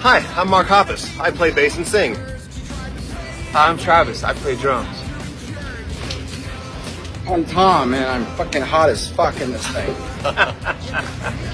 Hi, I'm Mark Hoppus. I play bass and sing. Hi, I'm Travis. I play drums. I'm Tom, man. I'm fucking hot as fuck in this thing.